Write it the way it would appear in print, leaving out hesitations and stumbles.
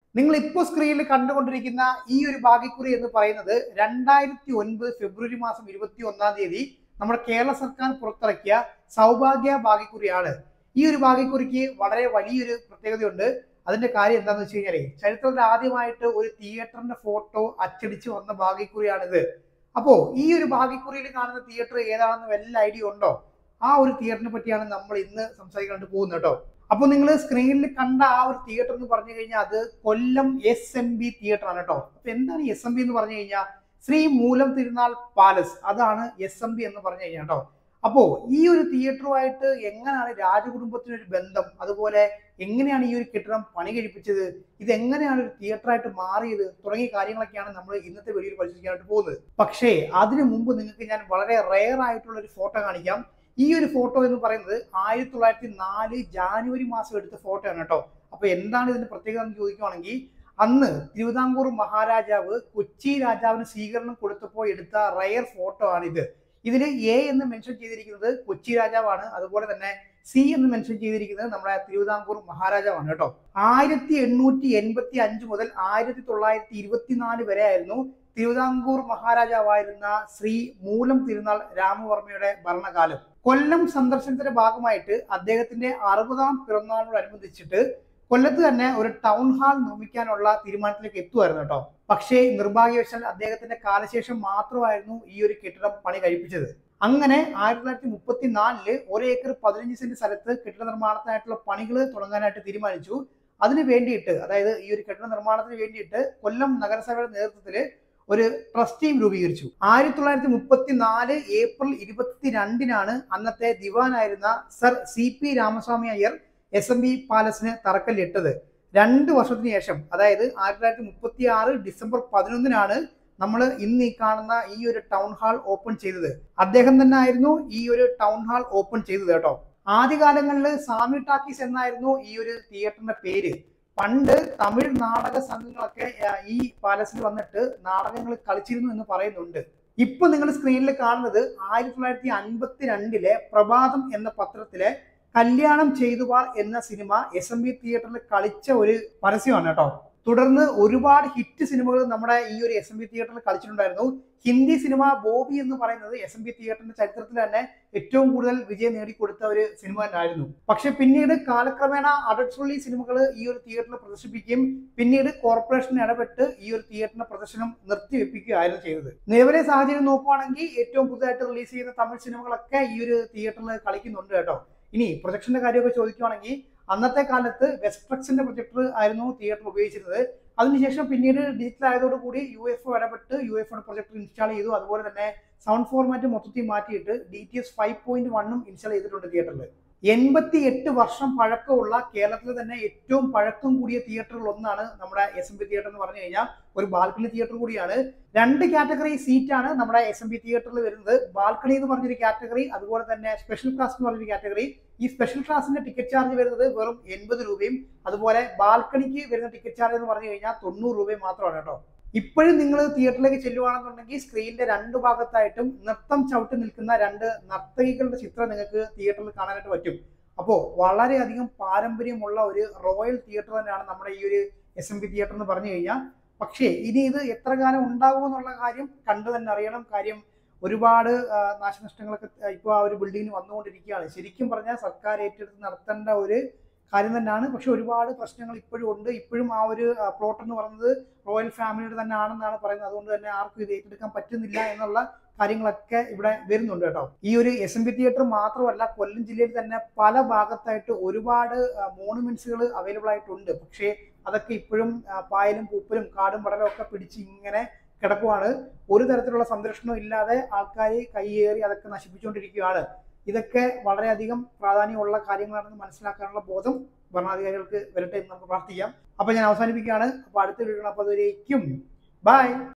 നിങ്ങൾ ഇപ്പോൾ സ്ക്രീനിൽ കണ്ടുകൊണ്ടിരിക്കുന്ന ഈ ഒരു ഭാഗ്യക്കുറി എന്ന് പറയുന്നത് 2009 ഫെബ്രുവരി മാസം 21 നമ്മുടെ കേരള സർക്കാർ പുറത്തിറക്കിയ സൗഭാഗ്യ ഭാഗ്യക്കുറിയാണ്. ഈ ഒരു ഭാഗ്യക്കുറിക്ക് വളരെ വലിയൊരു പ്രത്യേകതയുണ്ട്. അതിന്റെ കാര്യം എന്താണെന്ന് വെച്ച് കഴിഞ്ഞാൽ ചരിത്രത്തിൽ ആദ്യമായിട്ട് ഒരു തിയേറ്ററിന്റെ ഫോട്ടോ അച്ചടിച്ച് വന്ന ഭാഗ്യക്കുറിയാണിത്. അപ്പോ ഈ ഒരു ഭാഗ്യക്കുറിയിൽ കാണുന്ന തിയേറ്റർ ഏതാണെന്ന് വല്ല ഐഡിയ ഉണ്ടോ? ആ ഒരു തിയേറ്ററിനെ പറ്റിയാണ് നമ്മൾ ഇന്ന് സംസാരിക്കാനായിട്ട് പോകുന്നത് കേട്ടോ. അപ്പൊ നിങ്ങൾ സ്ക്രീനിൽ കണ്ട ആ ഒരു തിയേറ്റർ എന്ന് പറഞ്ഞു കഴിഞ്ഞാൽ അത് കൊല്ലം SMB തിയേറ്റർ ആണ് കേട്ടോ. അപ്പൊ എന്താണ് SMB എന്ന് പറഞ്ഞു കഴിഞ്ഞാൽ ശ്രീ മൂലം തിരുനാൾ പാലസ്, അതാണ് SMB എന്ന് പറഞ്ഞു കഴിഞ്ഞാൽ കേട്ടോ. അപ്പോ ഈ ഒരു തിയേറ്ററുമായിട്ട് എങ്ങനെയാണ് രാജകുടുംബത്തിനൊരു ബന്ധം, അതുപോലെ എങ്ങനെയാണ് ഈ ഒരു കെട്ടിടം പണി കഴിപ്പിച്ചത്, ഇത് എങ്ങനെയാണ് ഒരു തിയേറ്ററായിട്ട് മാറിയത് തുടങ്ങിയ കാര്യങ്ങളൊക്കെയാണ് നമ്മൾ ഇന്നത്തെ വീഡിയോയിൽ പരിശോധിക്കാനായിട്ട് പോകുന്നത്. പക്ഷേ അതിനു മുമ്പ് നിങ്ങൾക്ക് ഞാൻ വളരെ റെയർ ആയിട്ടുള്ള ഒരു ഫോട്ടോ കാണിക്കാം. ഈ ഒരു ഫോട്ടോ എന്ന് പറയുന്നത് 1904 ജാനുവരി മാസം എടുത്ത ഫോട്ടോ ആണ് കേട്ടോ. അപ്പൊ എന്താണ് ഇതിന്റെ പ്രത്യേകത എന്ന് ചോദിക്കുവാണെങ്കിൽ, അന്ന് തിരുവിതാംകൂർ മഹാരാജാവ് കൊച്ചി രാജാവിന് സ്വീകരണം കൊടുത്തപ്പോൾ എടുത്ത റയർ ഫോട്ടോ ആണിത്. ഇതിൽ A എന്ന് മെൻഷൻ ചെയ്തിരിക്കുന്നത് കൊച്ചി രാജാവാണ്, അതുപോലെ തന്നെ C എന്ന് മെൻഷൻ ചെയ്തിരിക്കുന്നത് നമ്മുടെ തിരുവിതാംകൂർ മഹാരാജാവാണ് കേട്ടോ. 1885 മുതൽ 1924 വരെ ആയിരുന്നു തിരുവിതാംകൂർ മഹാരാജാവായിരുന്ന ശ്രീ മൂലം തിരുനാൾ രാമവർമ്മയുടെ ഭരണകാലം. കൊല്ലം സന്ദർശനത്തിന്റെ ഭാഗമായിട്ട് അദ്ദേഹത്തിന്റെ 60ാം പിറന്നാളിനോടനുബന്ധിച്ചിട്ട് കൊല്ലത്ത് തന്നെ ഒരു ടൗൺ ഹാൾ നിർമ്മിക്കാനുള്ള തീരുമാനത്തിലേക്ക് എത്തുമായിരുന്നു കേട്ടോ. പക്ഷേ നിർഭാഗ്യവശാൽ അദ്ദേഹത്തിന്റെ കാലശേഷം മാത്രമായിരുന്നു ഈ ഒരു കെട്ടിടം പണി കഴിപ്പിച്ചത്. അങ്ങനെ 1934 1 ഏക്കർ 15 സെന്റ് സ്ഥലത്ത് കെട്ടിട നിർമ്മാണത്തിനായിട്ടുള്ള പണികൾ തുടങ്ങാനായിട്ട് തീരുമാനിച്ചു. അതിന് വേണ്ടിയിട്ട്, അതായത് ഈ ഒരു കെട്ടിട നിർമ്മാണത്തിന് വേണ്ടിയിട്ട് കൊല്ലം നഗരസഭയുടെ നേതൃത്വത്തിൽ ഒരു ട്രസ്റ്റ് ടീം രൂപീകരിച്ചു. 1934 ഏപ്രിൽ 22 അന്നത്തെ ദിവാനായിരുന്ന sir CP Ramaswamy Iyer SMB പാലസിന് തറക്കല്ലിട്ടത്. 2 വർഷത്തിന് ശേഷം, അതായത് 1936 ഡിസംബർ 11 നമ്മൾ ഇന്ന് ഈ കാണുന്ന ഈ ഒരു ടൗൺ ഹാൾ ഓപ്പൺ ചെയ്തത്. അദ്ദേഹം തന്നെ ആയിരുന്നു ഈ ഒരു ടൗൺ ഹാൾ ഓപ്പൺ ചെയ്തത് കേട്ടോ. ആദ്യകാലങ്ങളിൽ സാമി ടാക്കീസ് എന്നായിരുന്നു ഈ ഒരു തിയേറ്ററിന്റെ പേര്. പണ്ട് തമിഴ് നാടക സംഘങ്ങളൊക്കെ ഈ പാലസിൽ വന്നിട്ട് നാടകങ്ങൾ കളിച്ചിരുന്നു എന്ന് പറയുന്നുണ്ട്. ഇപ്പൊ നിങ്ങൾ സ്ക്രീനിൽ കാണുന്നത് 1952 പ്രഭാതം എന്ന പത്രത്തിലെ കല്യാണം ചെയ്തുവാർ എന്ന സിനിമ SMB തിയേറ്ററിൽ കളിച്ച ഒരു പരസ്യമാണ് കേട്ടോ. തുടർന്ന് ഒരുപാട് ഹിറ്റ് സിനിമകൾ നമ്മുടെ ഈ ഒരു SMB തിയേറ്ററിൽ കളിച്ചിട്ടുണ്ടായിരുന്നു. ഹിന്ദി സിനിമ ബോബി എന്ന് പറയുന്നത് SMB തിയേറ്ററിന്റെ ചരിത്രത്തിൽ തന്നെ ഏറ്റവും കൂടുതൽ വിജയം നേടിക്കൊടുത്ത ഒരു സിനിമ തന്നെയായിരുന്നു. പക്ഷെ പിന്നീട് കാലക്രമേണ അഡൾട്ട് സിനിമകൾ ഈ ഒരു തിയേറ്ററിൽ പ്രദർശിപ്പിക്കുകയും പിന്നീട് കോർപ്പറേഷൻ ഇടപെട്ട് ഈ ഒരു തിയേറ്ററിന്റെ പ്രദർശനം നിർത്തിവെപ്പിക്കുകയായിരുന്നു ചെയ്തത്. നിലവിലെ സാഹചര്യം നോക്കുവാണെങ്കിൽ ഏറ്റവും പുതുതായിട്ട് റിലീസ് ചെയ്യുന്ന തമിഴ് സിനിമകളൊക്കെ ഈ ഒരു തിയേറ്ററിൽ കളിക്കുന്നുണ്ട് കേട്ടോ. ഇനി പ്രൊജക്ഷന്റെ കാര്യമൊക്കെ ചോദിക്കുവാണെങ്കിൽ അന്നത്തെ കാലത്ത് വെസ്ട്രക്സിന്റെ പ്രൊജക്ടർ ആയിരുന്നു തിയേറ്റർ ഉപയോഗിച്ചിരുന്നത്. അതിനുശേഷം പിന്നീട് ഡിജിറ്റൽ ആയതോടുകൂടി UFO ഇടപെട്ട് UFO പ്രൊജക്ടർ ഇൻസ്റ്റാൾ ചെയ്തു. അതുപോലെ തന്നെ സൗണ്ട് ഫോർമാറ്റ് മൊത്തത്തിൽ മാറ്റിയിട്ട് DTS 5.1 ഇൻസ്റ്റാൾ ചെയ്തിട്ടുണ്ട് തിയേറ്ററിൽ. 88 വർഷം പഴക്കമുള്ള കേരളത്തിലെ തന്നെ ഏറ്റവും പഴക്കം കൂടിയ തിയേറ്ററുകൾ ഒന്നാണ് നമ്മുടെ SMB തിയേറ്റർ എന്ന് പറഞ്ഞു കഴിഞ്ഞാൽ. ഒരു ബാൽക്കണി തിയേറ്റർ കൂടിയാണ്. 2 കാറ്റഗറി സീറ്റാണ് നമ്മുടെ SMB തിയേറ്ററിൽ വരുന്നത്. ബാൽക്കണി എന്ന് പറഞ്ഞൊരു കാറ്റഗറി, അതുപോലെ തന്നെ സ്പെഷ്യൽ ക്ലാസ് എന്ന് പറഞ്ഞൊരു കാറ്റഗറി. ഈ സ്പെഷ്യൽ ക്ലാസിന്റെ ടിക്കറ്റ് ചാർജ് വരുന്നത് വെറും 80 രൂപയും, അതുപോലെ ബാൽക്കണിക്ക് വരുന്ന ടിക്കറ്റ് ചാർജ് എന്ന് പറഞ്ഞു കഴിഞ്ഞാൽ 90 രൂപയും മാത്രമാണ് കേട്ടോ. ഇപ്പോഴും നിങ്ങൾ തിയേറ്ററിലേക്ക് ചെല്ലുവാണെന്നുണ്ടെങ്കിൽ സ്ക്രീനിന്റെ 2 ഭാഗത്തായിട്ടും നൃത്തം ചവിട്ടി നിൽക്കുന്ന 2 നർത്തകികളുടെ ചിത്രം നിങ്ങൾക്ക് തിയേറ്ററിൽ കാണാനായിട്ട് പറ്റും. അപ്പോൾ വളരെയധികം പാരമ്പര്യമുള്ള ഒരു റോയൽ തിയേറ്റർ തന്നെയാണ് നമ്മുടെ ഈ ഒരു SMB തിയേറ്റർ എന്ന് പറഞ്ഞു കഴിഞ്ഞാൽ. പക്ഷേ ഇനി ഇത് എത്ര കാലം ഉണ്ടാകും എന്നുള്ള കാര്യം കണ്ടു തന്നെ അറിയണം. കാര്യം ഒരുപാട് നാശനഷ്ടങ്ങളൊക്കെ ഇപ്പോൾ ആ ഒരു ബിൽഡിങ്ങിന് വന്നുകൊണ്ടിരിക്കുകയാണ്. ശരിക്കും പറഞ്ഞാൽ സർക്കാർ ഏറ്റെടുത്ത് നടത്തേണ്ട ഒരു കാര്യം തന്നെയാണ്. പക്ഷെ ഒരുപാട് പ്രശ്നങ്ങൾ ഇപ്പോഴും ഉണ്ട്. ഇപ്പോഴും ആ ഒരു പ്ലോട്ട് എന്ന് പറയുന്നത് റോയൽ ഫാമിലിയുടെ തന്നെ ആണെന്നാണ് പറയുന്നത്. അതുകൊണ്ട് തന്നെ ആർക്കും ഇത് ഏറ്റെടുക്കാൻ പറ്റുന്നില്ല എന്നുള്ള കാര്യങ്ങളൊക്കെ ഇവിടെ വരുന്നുണ്ട് കേട്ടോ. ഈ ഒരു SMB തിയേറ്റർ മാത്രമല്ല, കൊല്ലം ജില്ലയിൽ തന്നെ പല ഭാഗത്തായിട്ട് ഒരുപാട് മോണുമെന്റ്സുകൾ അവൈലബിൾ ആയിട്ടുണ്ട്. പക്ഷേ അതൊക്കെ ഇപ്പോഴും പായലും പൂപ്പലും കാടും പടലും ഒക്കെ പിടിച്ച് ഇങ്ങനെ കിടക്കുവാണ്. ഒരു തരത്തിലുള്ള സംരക്ഷണവും ഇല്ലാതെ ആൾക്കാർ കൈയേറി അതൊക്കെ നശിപ്പിച്ചുകൊണ്ടിരിക്കുകയാണ്. ഇതൊക്കെ വളരെയധികം പ്രാധാന്യമുള്ള കാര്യങ്ങളാണെന്ന് മനസ്സിലാക്കാനുള്ള ബോധം ഭരണാധികാരികൾക്ക് വരട്ടെ എന്ന് നമുക്ക് പ്രാർത്ഥിക്കാം. അപ്പൊ ഞാൻ അവസാനിപ്പിക്കുകയാണ്. അപ്പൊ അടുത്ത വീഡിയോ അപ്പോൾ അതുവരേക്കും ബൈ.